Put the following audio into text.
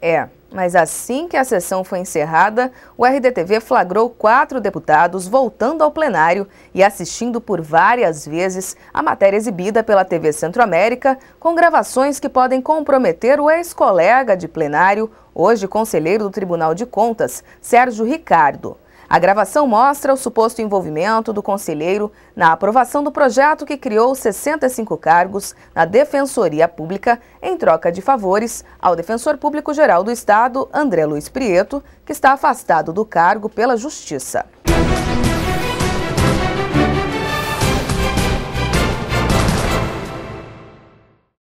Mas assim que a sessão foi encerrada, o RDTV flagrou 4 deputados voltando ao plenário e assistindo por várias vezes a matéria exibida pela TV Centro-América, com gravações que podem comprometer o ex-colega de plenário, hoje conselheiro do Tribunal de Contas, Sérgio Ricardo. A gravação mostra o suposto envolvimento do conselheiro na aprovação do projeto que criou 65 cargos na Defensoria Pública em troca de favores ao Defensor Público-Geral do Estado, André Luiz Prieto, que está afastado do cargo pela Justiça.